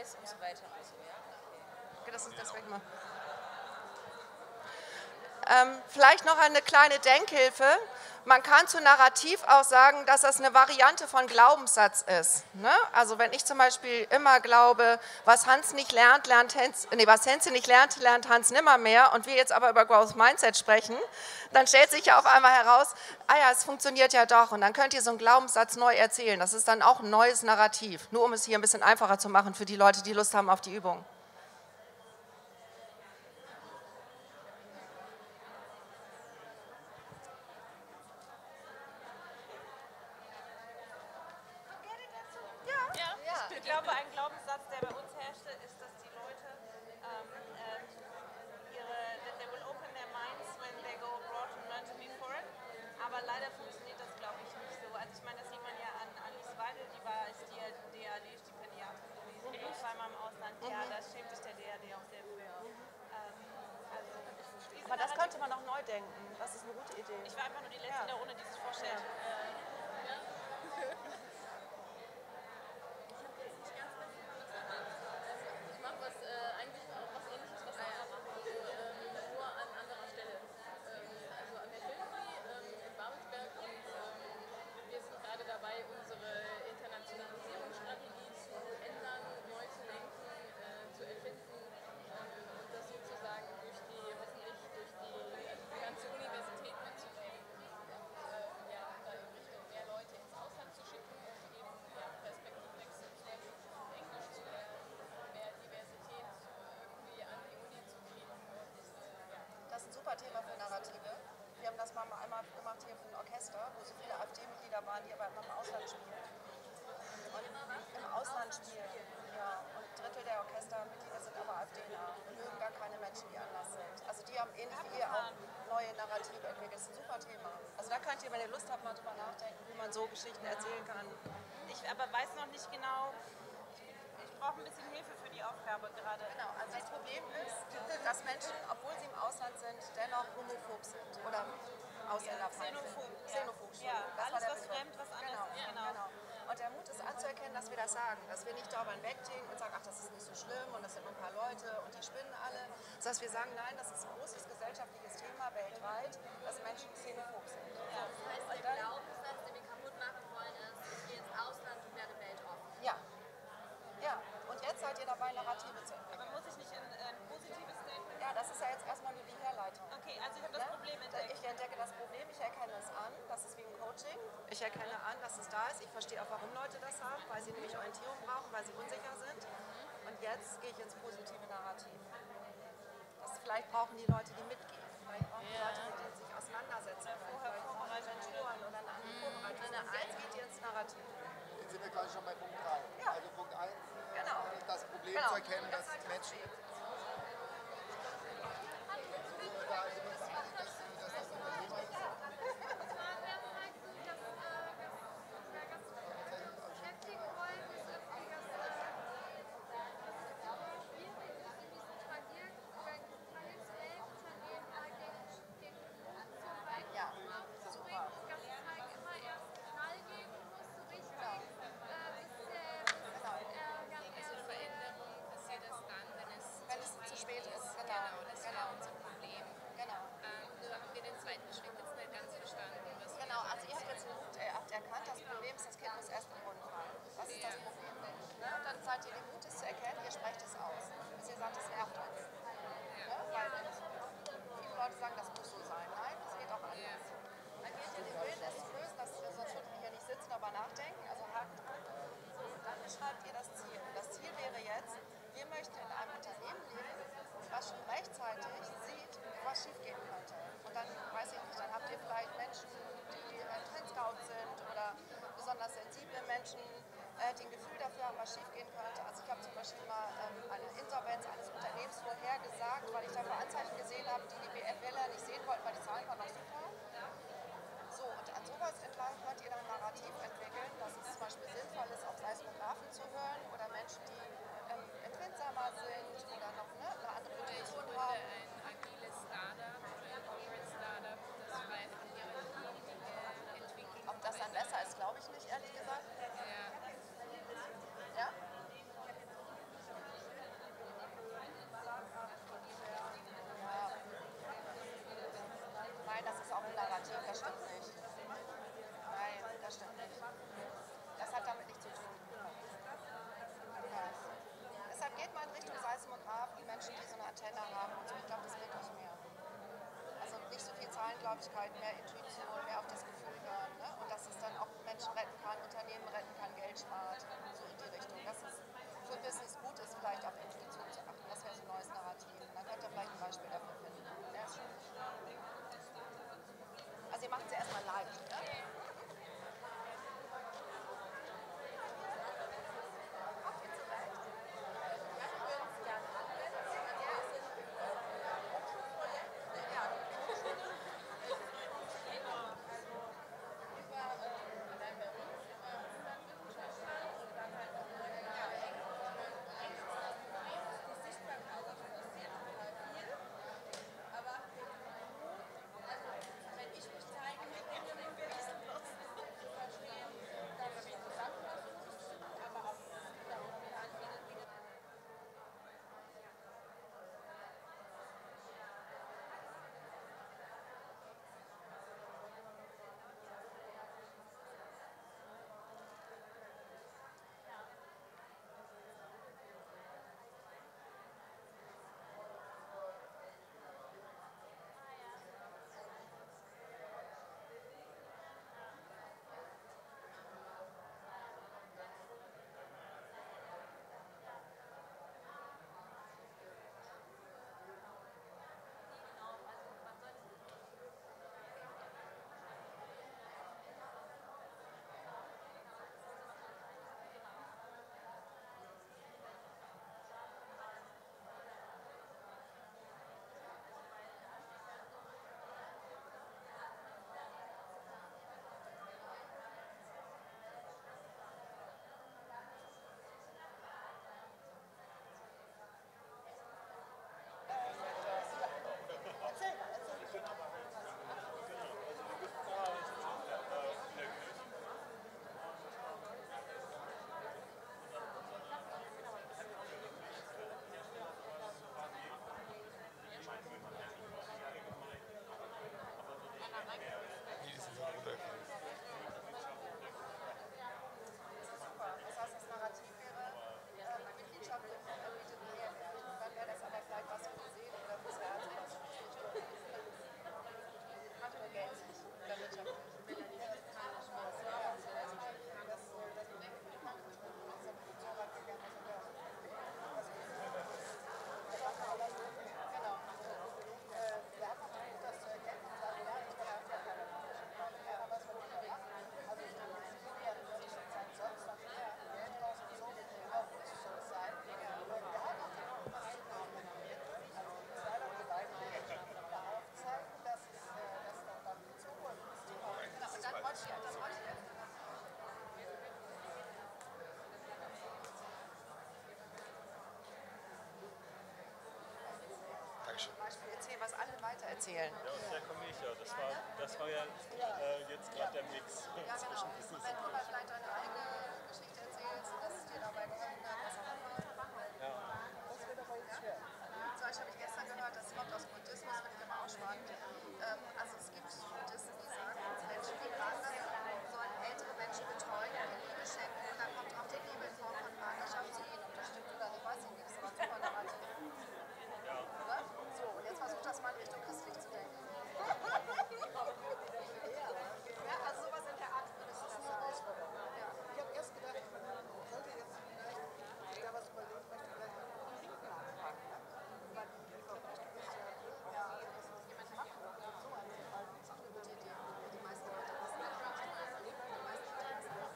Prozess und so weiter und so, ja. Okay, das ist deswegen mal. Ähm, vielleicht noch eine kleine Denkhilfe. Man kann zu Narrativ auch sagen, dass das eine Variante von Glaubenssatz ist. Ne? Also wenn ich zum Beispiel immer glaube, was Hans nicht lernt, lernt Hans, nee, was Henze nicht lernt, lernt Hans nimmermehr, und wir jetzt aber über Growth Mindset sprechen, dann stellt sich ja auf einmal heraus, ah ja, es funktioniert ja doch, und dann könnt ihr so einen Glaubenssatz neu erzählen. Das ist dann auch ein neues Narrativ, nur um es hier ein bisschen einfacher zu machen für die Leute, die Lust haben auf die Übung. Ich glaube, ein Glaubenssatz, der bei uns herrschte, ist, dass die Leute ähm, äh, ihre, they will open their minds when they go abroad and learn to be foreign. Aber leider funktioniert das, glaube ich, nicht so. Also ich meine, das sieht man ja an Alice Weidel, die war ist die D A D-Stipendiatin gewesen, die war zweimal im Ausland. Ja, da schämt sich der D A D auch sehr für. Ähm, also, Aber das könnte man auch neu denken. Das ist eine gute Idee. Ich war einfach nur die Letzte Ja. da, ohne die sich vorstellt. Ja. Thema für Narrative. Wir haben das mal einmal gemacht hier für ein Orchester, wo so viele AfD-Mitglieder waren, die aber immer im Ausland spielen. Und im Ausland spielen, ja. Und ein Drittel der Orchestermitglieder sind aber AfDler und mögen gar keine Menschen, die anders sind. Also die haben ähnlich wie ihr auch neue Narrative entwickelt. Das ist ein super Thema. Also da könnt ihr, wenn ihr Lust habt, mal drüber nachdenken, wie man so Geschichten erzählen kann. Ich aber weiß noch nicht genau, ich brauche ein bisschen Hilfe für die Aufgabe gerade. Genau, also das Problem ist, dass Menschen, obwohl sie im Ausland sind, dennoch homophob sind oder ausländerfeindlich. Xenophob. Xenophob. Ja, Das alles war der was Begriff. fremd, was anders Genau, ist. genau. genau. Und der Mut ist anzuerkennen, dass wir das sagen, dass wir nicht darüber hinwegziehen und sagen, ach, das ist nicht so schlimm und das sind nur ein paar Leute und die spinnen alle. Das heißt, wir sagen, nein, das ist ein großes gesellschaftliches Thema weltweit, dass Menschen xenophob sind. Ja, das heißt, der Glaubenssatz, den wir kaputt machen wollen, ist, ich gehe ins Ausland und werde weltoffen. Ja. Ja, und jetzt seid ihr dabei, Narrative zu entwickeln. Aber muss ich nicht ein, ein positives Statement? Ja, das ist ja jetzt erstmal nur die Herleitung. Okay, also ich habe das Ja? Problem entdeckt. Ich entdecke das Problem, ich erkenne es an, das ist wie im Coaching. Ich erkenne an, dass es da ist, ich verstehe auch, warum Leute das haben, weil sie nämlich Orientierung brauchen, weil sie unsicher sind. Und jetzt gehe ich ins positive Narrativ. Das, vielleicht brauchen die Leute, die mitgehen. Vielleicht brauchen die Leute, mit denen sich auseinandersetzen. Vielleicht brauchen die Mentoren oder eine andere Vorbereitung. Und jetzt geht ihr ins Narrativ. Jetzt sind wir gerade schon bei Punkt drei. Ja. Also Punkt eins, Genau. das Problem Genau. zu erkennen, dass Das ist Menschen... Ziel. Da sind wir uns einig, dass, dass das ein Problem ist. Ja, super. Wenn es zu spät ist, genau. Das genau. wäre unser Problem. Genau. Ähm, nur haben wir den zweiten Schritt jetzt nicht ganz verstanden. Was Genau, also ihr habt jetzt den Mut äh, habt erkannt, das Problem ist, das Kind muss erst im Brunnen fallen. Das ist das Problem. Ne? Und dann seid ihr den Mut, es zu erkennen, ihr sprecht es aus. Bis ihr sagt, es nervt uns. Ne? Weil viele Leute sagen, das muss so sein. Nein, das geht auch anders. Dann geht ihr den Willen, es zu lösen, das, sonst würden wir hier nicht sitzen, aber nachdenken, also Haken dran. So, und dann beschreibt ihr das Ziel. Und das Ziel wäre jetzt, wir möchten in einem Unternehmen leben, was schon rechtzeitig sieht, was schiefgehen könnte. Und dann, weiß ich nicht, dann habt ihr vielleicht Menschen, die äh, Trendscout sind oder besonders sensible Menschen, äh, die ein Gefühl dafür haben, was schiefgehen könnte. Also ich habe zum Beispiel mal ähm, eine Insolvenz eines Unternehmens vorhergesagt, weil ich dafür Anzeichen gesehen habe, die die B F-Wähler nicht sehen wollten, weil die Zahlen waren noch super. So, und an sowas entlang könnt ihr dann ein Narrativ entwickeln, dass es zum Beispiel sinnvoll ist, auf Seismografen zu hören oder Menschen, die ähm, empfindsamer sind oder noch ne, eine andere Motivation haben. ein agiles Startup oder ein Corporate Startup, das bei Hierarchie Dinge entwickelt. Ob das dann besser ist, glaube ich nicht, ehrlich gesagt. Ja. Ja? Tenor haben und so. Ich glaube, das wird nicht mehr. Also nicht so viel Zahlengläubigkeit, mehr Intuition, mehr auf das Gefühl hören. Ne? Und dass es dann auch Menschen retten kann, Unternehmen retten kann, Geld spart, so in die Richtung. Dass es für Business gut ist, vielleicht auf Intuition zu achten. Das wäre so ein neues Narrativ. Und dann könnt ihr vielleicht ein Beispiel dafür finden. Ja, ist schon. Also ihr macht es ja erstmal live. Ne? Beispiel erzählen, was alle weitererzählen. Ja, und da komme ich ja. Das war, das war ja äh, jetzt gerade der Mix Ja, genau. zwischen Business Wenn und du mal vielleicht deine eigene Geschichte erzählst, dass es dir dabei geholfen hat, was auch immer. Ja. Das wird aber jetzt schwer. Zum Beispiel habe ich gestern gehört, das kommt aus dem Buddhismus, finde ich immer auch spannend. Ähm, also es gibt Buddhisten, die sagen, Menschen, die krank sind, sollen ältere Menschen betreuen und ihnen Liebe schenken. Und dann kommt auch die Liebe in Form von Partnerschaft zu ihnen. Und das stimmt oder nicht, weiß ich nicht. Das ist aber super narrativ. Ja. Oder? So, und jetzt versucht das mal in Richtung christlich zu denken. Ja, also sowas in der Art würdest du das sagen. Ja. Ich habe erst gedacht, man sollte jetzt vielleicht sich da was überlegen, möchte vielleicht auch noch einen Link nachfragen. Weil die Verpflichtung ist ja, ja, das was jemand macht, so eine Fall. Das ist auch eine gute Idee. Die meisten Leute wissen ja schon, die meisten Leute wissen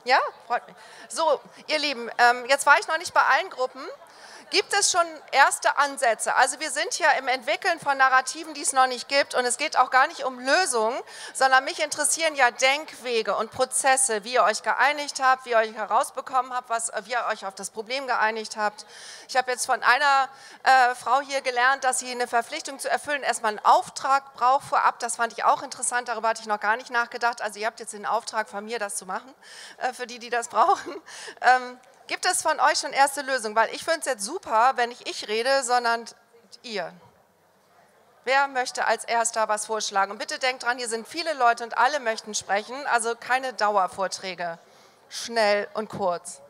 Ja, freut mich. So, ihr Lieben, ähm, jetzt war ich noch nicht bei allen Gruppen. Gibt es schon erste Ansätze? Also wir sind ja im Entwickeln von Narrativen, die es noch nicht gibt, und es geht auch gar nicht um Lösungen, sondern mich interessieren ja Denkwege und Prozesse, wie ihr euch geeinigt habt, wie ihr euch herausbekommen habt, was, wie ihr euch auf das Problem geeinigt habt. Ich habe jetzt von einer äh, Frau hier gelernt, dass sie eine Verpflichtung zu erfüllen erstmal einen Auftrag braucht vorab. Das fand ich auch interessant, darüber hatte ich noch gar nicht nachgedacht. Also ihr habt jetzt den Auftrag von mir, das zu machen, äh, für die, die das brauchen. Ähm, Gibt es von euch schon erste Lösungen? Weil ich finde es jetzt super, wenn nicht ich rede, sondern ihr. Wer möchte als Erster was vorschlagen? Und bitte denkt dran, hier sind viele Leute und alle möchten sprechen, also keine Dauervorträge. Schnell und kurz.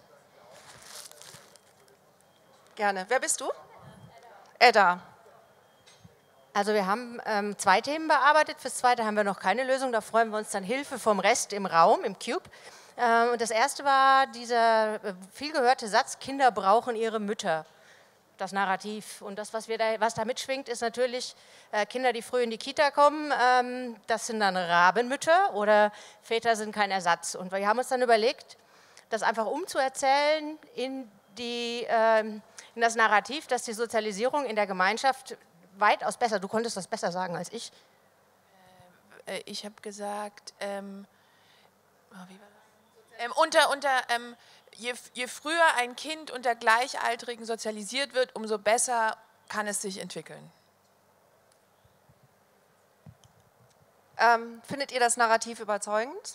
Gerne. Wer bist du? Edda. Also wir haben ähm, zwei Themen bearbeitet. Fürs zweite haben wir noch keine Lösung. Da freuen wir uns dann Hilfe vom Rest im Raum, im Cube. Und das erste war dieser viel gehörte Satz, Kinder brauchen ihre Mütter, das Narrativ. Und das, was, wir da, was da mitschwingt, ist natürlich äh, Kinder, die früh in die Kita kommen, ähm, das sind dann Rabenmütter oder Väter sind kein Ersatz. Und wir haben uns dann überlegt, das einfach umzuerzählen in, die, ähm, in das Narrativ, dass die Sozialisierung in der Gemeinschaft weitaus besser, du konntest das besser sagen als ich. Äh, ich habe gesagt, ähm, oh, wie war das? Ähm, unter, unter, ähm, je, je früher ein Kind unter Gleichaltrigen sozialisiert wird, umso besser kann es sich entwickeln. Ähm, findet ihr das Narrativ überzeugend?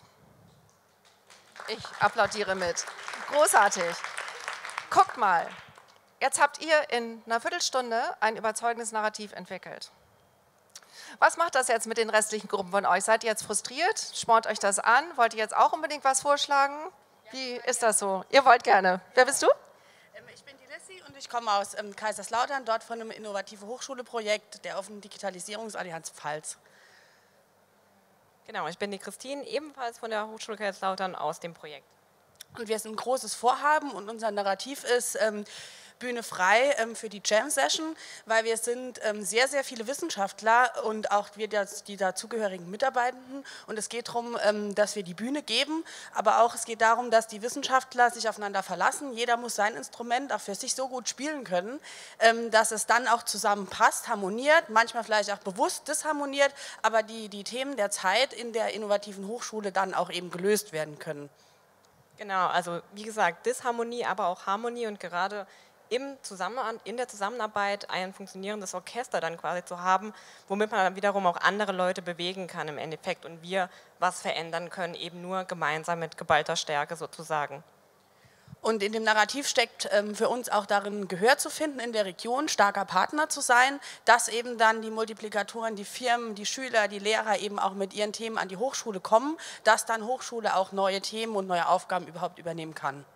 Ich applaudiere mit. Großartig. Guckt mal, jetzt habt ihr in einer Viertelstunde ein überzeugendes Narrativ entwickelt. Was macht das jetzt mit den restlichen Gruppen von euch? Seid ihr jetzt frustriert? Spornt euch das an? Wollt ihr jetzt auch unbedingt was vorschlagen? Wie ist das so? Ihr wollt gerne. Wer bist du? Ich bin die Lissy und ich komme aus ähm, Kaiserslautern, dort von einem innovative Hochschule-Projekt der Offenen Digitalisierungsallianz Pfalz. Genau, ich bin die Christine, ebenfalls von der Hochschule Kaiserslautern aus dem Projekt. Und wir sind ein großes Vorhaben und unser Narrativ ist ähm, Bühne frei ähm, für die Jam-Session, weil wir sind ähm, sehr, sehr viele Wissenschaftler und auch wir das, die dazugehörigen Mitarbeitenden, und es geht darum, ähm, dass wir die Bühne geben, aber auch es geht darum, dass die Wissenschaftler sich aufeinander verlassen. Jeder muss sein Instrument auch für sich so gut spielen können, ähm, dass es dann auch zusammenpasst, harmoniert, manchmal vielleicht auch bewusst disharmoniert, aber die, die Themen der Zeit in der innovativen Hochschule dann auch eben gelöst werden können. Genau, also wie gesagt, Disharmonie, aber auch Harmonie, und gerade im Zusammen in der Zusammenarbeit ein funktionierendes Orchester dann quasi zu haben, womit man dann wiederum auch andere Leute bewegen kann im Endeffekt und wir was verändern können, eben nur gemeinsam mit geballter Stärke sozusagen. Und in dem Narrativ steckt ähm, für uns auch darin, Gehör zu finden in der Region, starker Partner zu sein, dass eben dann die Multiplikatoren, die Firmen, die Schüler, die Lehrer eben auch mit ihren Themen an die Hochschule kommen, dass dann Hochschule auch neue Themen und neue Aufgaben überhaupt übernehmen kann.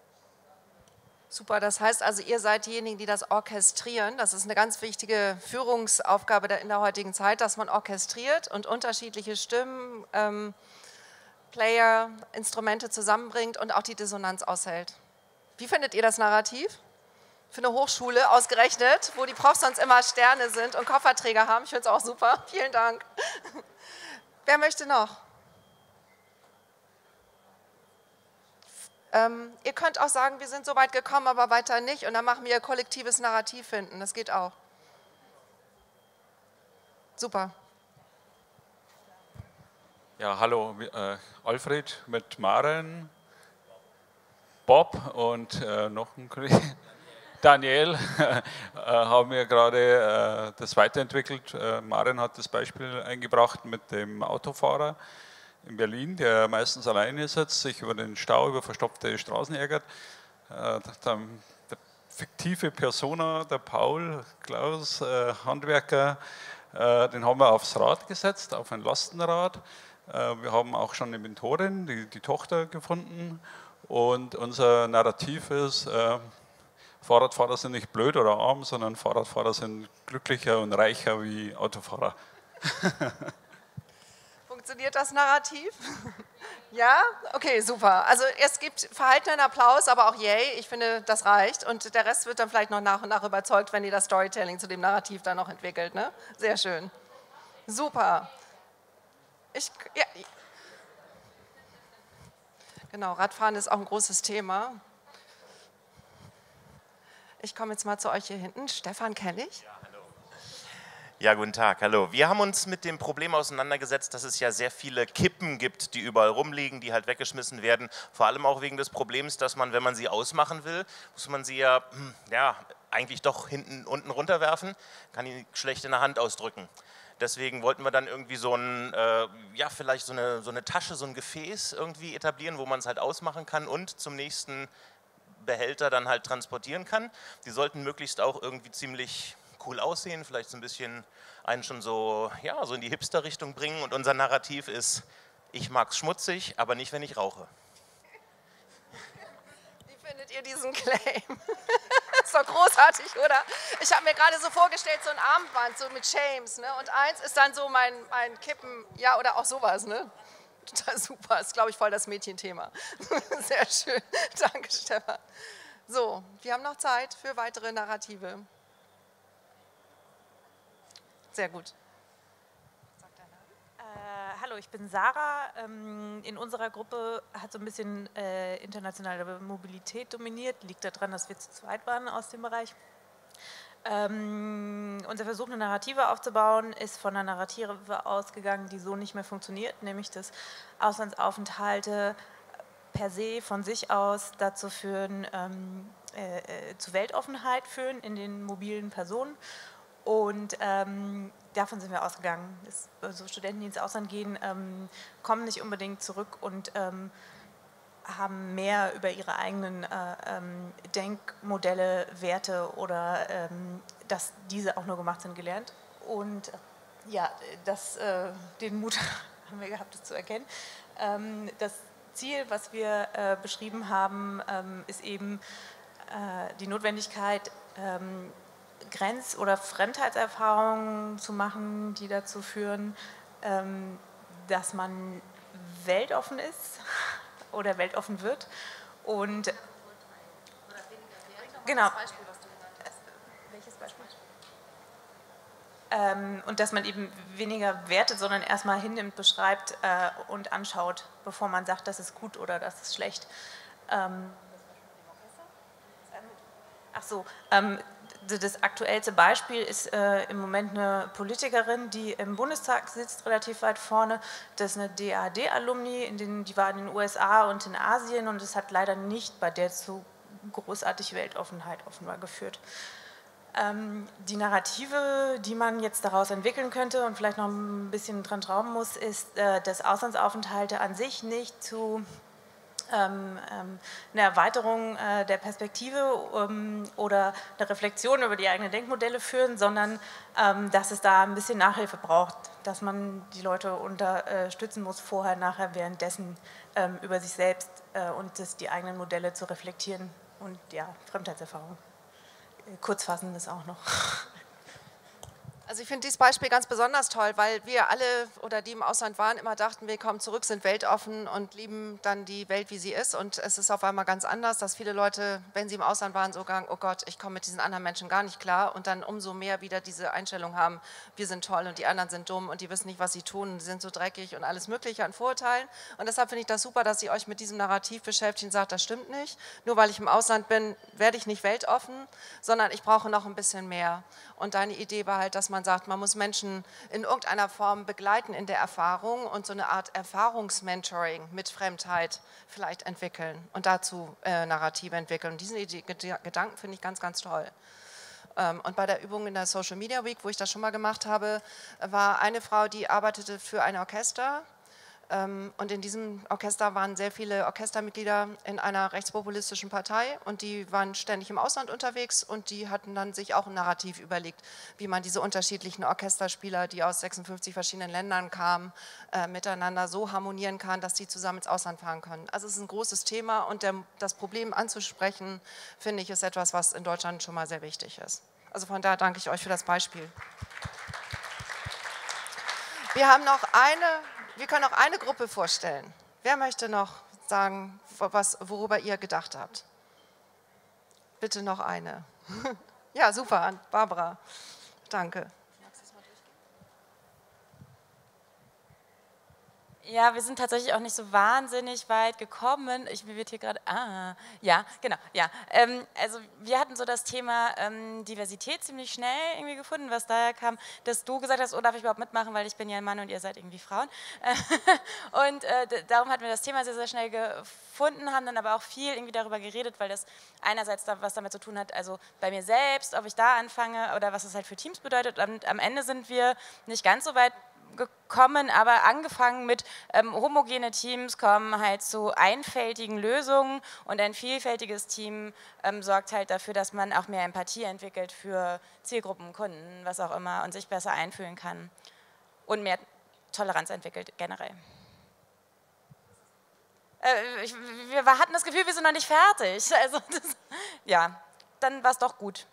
Super, das heißt also, ihr seid diejenigen, die das orchestrieren. Das ist eine ganz wichtige Führungsaufgabe in der heutigen Zeit, dass man orchestriert und unterschiedliche Stimmen, ähm, Player, Instrumente zusammenbringt und auch die Dissonanz aushält. Wie findet ihr das Narrativ? Für eine Hochschule ausgerechnet, wo die Profs sonst immer Sterne sind und Kofferträger haben. Ich finde es auch super. Vielen Dank. Wer möchte noch? Ähm, ihr könnt auch sagen, wir sind so weit gekommen, aber weiter nicht. Und dann machen wir kollektives Narrativ finden. Das geht auch. Super. Ja, hallo, äh, Alfred mit Maren, Bob und äh, noch ein Kollege, Daniel, äh, haben wir gerade äh, das weiterentwickelt. Äh, Maren hat das Beispiel eingebracht mit dem Autofahrer in Berlin, der meistens alleine sitzt, sich über den Stau, über verstopfte Straßen ärgert. Äh, der, der fiktive Persona, der Paul, Klaus, äh, Handwerker, äh, den haben wir aufs Rad gesetzt, auf ein Lastenrad. Wir haben auch schon eine Mentorin, die, die Tochter gefunden, und unser Narrativ ist, äh, Fahrradfahrer sind nicht blöd oder arm, sondern Fahrradfahrer sind glücklicher und reicher wie Autofahrer. Funktioniert das Narrativ? Ja? Okay, super. Also es gibt verhaltenen Applaus, aber auch yay, ich finde, das reicht, und der Rest wird dann vielleicht noch nach und nach überzeugt, wenn ihr das Storytelling zu dem Narrativ dann noch entwickelt. Ne? Sehr schön. Super. Ich, ja. Genau, Radfahren ist auch ein großes Thema. Ich komme jetzt mal zu euch hier hinten. Stefan Kellig. Ja, hallo. Ja, guten Tag, hallo. Wir haben uns mit dem Problem auseinandergesetzt, dass es ja sehr viele Kippen gibt, die überall rumliegen, die halt weggeschmissen werden. Vor allem auch wegen des Problems, dass man, wenn man sie ausmachen will, muss man sie ja, ja eigentlich doch hinten unten runterwerfen, kann die schlecht in der Hand ausdrücken. Deswegen wollten wir dann irgendwie so ein, äh, ja vielleicht so eine, so eine Tasche, so ein Gefäß irgendwie etablieren, wo man es halt ausmachen kann und zum nächsten Behälter dann halt transportieren kann. Die sollten möglichst auch irgendwie ziemlich cool aussehen, vielleicht so ein bisschen einen schon so, ja, so in die Hipster-Richtung bringen. Und unser Narrativ ist, ich mag's schmutzig, aber nicht, wenn ich rauche. Wie findet ihr diesen Claim? Ist doch großartig, oder? Ich habe mir gerade so vorgestellt, so ein Armband, so mit James, ne? Und eins ist dann so mein, mein Kippen, ja, oder auch sowas, ne? Total super, ist, glaube ich, voll das Mädchenthema. Sehr schön, danke, Stefan. So, wir haben noch Zeit für weitere Narrative. Sehr gut. Äh, hallo, ich bin Sarah. Ähm, in unserer Gruppe hat so ein bisschen äh, internationale Mobilität dominiert. Liegt daran, dass wir zu zweit waren aus dem Bereich. Ähm, unser Versuch, eine Narrative aufzubauen, ist von einer Narrative ausgegangen, die so nicht mehr funktioniert, nämlich dass Auslandsaufenthalte per se von sich aus dazu führen, ähm, äh, zu Weltoffenheit führen in den mobilen Personen. Und ähm, davon sind wir ausgegangen. Das, also Studenten, die ins Ausland gehen, ähm, kommen nicht unbedingt zurück und ähm, haben mehr über ihre eigenen äh, ähm, Denkmodelle, Werte oder ähm, dass diese auch nur gemacht sind, gelernt. Und äh, ja, das, äh, den Mut haben wir gehabt, das zu erkennen. Ähm, das Ziel, was wir äh, beschrieben haben, ähm, ist eben äh, die Notwendigkeit, ähm, Grenz- oder Fremdheitserfahrungen zu machen, die dazu führen, ähm, dass man weltoffen ist oder weltoffen wird. Und genau. Welches Beispiel? Ähm, und dass man eben weniger wertet, sondern erstmal hinnimmt, beschreibt äh, und anschaut, bevor man sagt, das ist gut oder das ist schlecht. Ähm, ach so, ähm, das aktuellste Beispiel ist äh, im Moment eine Politikerin, die im Bundestag sitzt, relativ weit vorne. Das ist eine D A D-Alumni, die war in den U S A und in Asien und es hat leider nicht bei der zu großartig Weltoffenheit offenbar geführt. Ähm, die Narrative, die man jetzt daraus entwickeln könnte und vielleicht noch ein bisschen dran schrauben muss, ist, äh, dass Auslandsaufenthalte an sich nicht zu Ähm, ähm, eine Erweiterung äh, der Perspektive ähm, oder eine Reflexion über die eigenen Denkmodelle führen, sondern ähm, dass es da ein bisschen Nachhilfe braucht, dass man die Leute unterstützen muss, vorher, nachher, währenddessen ähm, über sich selbst äh, und das, die eigenen Modelle zu reflektieren und ja, Fremdheitserfahrung. Äh, kurz fassen das auch noch. Also ich finde dieses Beispiel ganz besonders toll, weil wir alle oder die im Ausland waren, immer dachten, wir kommen zurück, sind weltoffen und lieben dann die Welt, wie sie ist. Und es ist auf einmal ganz anders, dass viele Leute, wenn sie im Ausland waren, so sagen, oh Gott, ich komme mit diesen anderen Menschen gar nicht klar. Und dann umso mehr wieder diese Einstellung haben, wir sind toll und die anderen sind dumm und die wissen nicht, was sie tun und sie sind so dreckig und alles Mögliche an Vorurteilen. Und deshalb finde ich das super, dass ihr euch mit diesem Narrativ beschäftigt und sagt, das stimmt nicht. Nur weil ich im Ausland bin, werde ich nicht weltoffen, sondern ich brauche noch ein bisschen mehr. Und deine Idee war halt, dass man sagt, man muss Menschen in irgendeiner Form begleiten in der Erfahrung und so eine Art Erfahrungsmentoring mit Fremdheit vielleicht entwickeln und dazu äh, Narrative entwickeln. Und diesen Idee, Gedanken finde ich ganz, ganz toll. Ähm, und bei der Übung in der Social Media Week, wo ich das schon mal gemacht habe, war eine Frau, die arbeitete für ein Orchester. Und in diesem Orchester waren sehr viele Orchestermitglieder in einer rechtspopulistischen Partei und die waren ständig im Ausland unterwegs und die hatten dann sich auch ein Narrativ überlegt, wie man diese unterschiedlichen Orchesterspieler, die aus sechsundfünfzig verschiedenen Ländern kamen, äh, miteinander so harmonieren kann, dass die zusammen ins Ausland fahren können. Also es ist ein großes Thema und der, das Problem anzusprechen, finde ich, ist etwas, was in Deutschland schon mal sehr wichtig ist. Also von daher danke ich euch für das Beispiel. Wir haben noch eine... Wir können auch eine Gruppe vorstellen. Wer möchte noch sagen, was, worüber ihr gedacht habt? Bitte noch eine. Ja, super, Barbara. Danke. Ja, wir sind tatsächlich auch nicht so wahnsinnig weit gekommen. Ich, mir wird hier gerade, ah, ja, genau, ja. Ähm, also wir hatten so das Thema ähm, Diversität ziemlich schnell irgendwie gefunden, was daher kam, dass du gesagt hast, oh, darf ich überhaupt mitmachen, weil ich bin ja ein Mann und ihr seid irgendwie Frauen. Und äh, darum hatten wir das Thema sehr, sehr schnell gefunden, haben dann aber auch viel irgendwie darüber geredet, weil das einerseits da, was damit zu tun hat, also bei mir selbst, ob ich da anfange oder was das halt für Teams bedeutet. Und am Ende sind wir nicht ganz so weit gekommen, aber angefangen mit ähm, homogene Teams kommen halt zu einfältigen Lösungen und ein vielfältiges Team ähm, sorgt halt dafür, dass man auch mehr Empathie entwickelt für Zielgruppen, Kunden, was auch immer und sich besser einfühlen kann und mehr Toleranz entwickelt generell. Äh, ich, wir hatten das Gefühl, wir sind noch nicht fertig. Also das, ja, dann war es doch gut.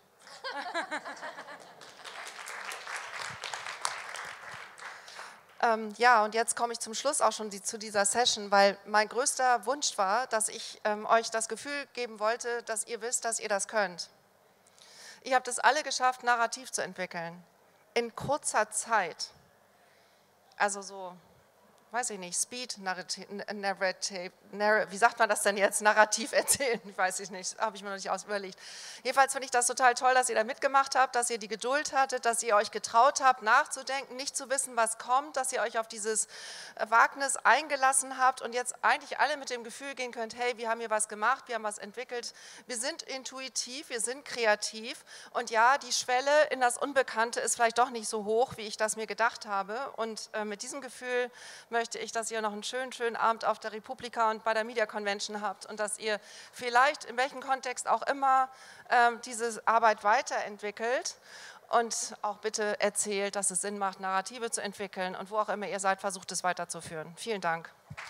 Ähm, ja, und jetzt komme ich zum Schluss auch schon die, zu dieser Session, weil mein größter Wunsch war, dass ich ähm, euch das Gefühl geben wollte, dass ihr wisst, dass ihr das könnt. Ihr habt es alle geschafft, Narrativ zu entwickeln. In kurzer Zeit. Also so, weiß ich nicht, Speed, Narrative, Narrative, Narr wie sagt man das denn jetzt? Narrativ erzählen, weiß ich nicht, habe ich mir noch nicht aus überlegt. Jedenfalls finde ich das total toll, dass ihr da mitgemacht habt, dass ihr die Geduld hattet, dass ihr euch getraut habt, nachzudenken, nicht zu wissen, was kommt, dass ihr euch auf dieses Wagnis eingelassen habt und jetzt eigentlich alle mit dem Gefühl gehen könnt, hey, wir haben hier was gemacht, wir haben was entwickelt, wir sind intuitiv, wir sind kreativ und ja, die Schwelle in das Unbekannte ist vielleicht doch nicht so hoch, wie ich das mir gedacht habe und äh, mit diesem Gefühl möchte ich, dass ihr noch einen schönen, schönen Abend auf der Republika und bei der Media Convention habt und dass ihr vielleicht in welchem Kontext auch immer ähm, diese Arbeit weiterentwickelt und auch bitte erzählt, dass es Sinn macht, Narrative zu entwickeln und wo auch immer ihr seid, versucht es weiterzuführen. Vielen Dank.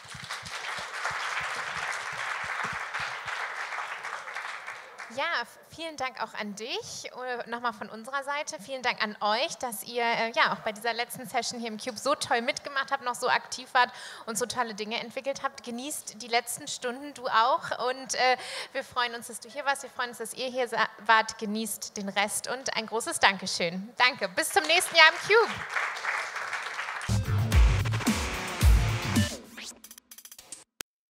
Ja, vielen Dank auch an dich, nochmal von unserer Seite. Vielen Dank an euch, dass ihr äh, ja auch bei dieser letzten Session hier im Cube so toll mitgemacht habt, noch so aktiv wart und so tolle Dinge entwickelt habt. Genießt die letzten Stunden, du auch. Und äh, wir freuen uns, dass du hier warst. Wir freuen uns, dass ihr hier wart. Genießt den Rest und ein großes Dankeschön. Danke. Bis zum nächsten Jahr im Cube.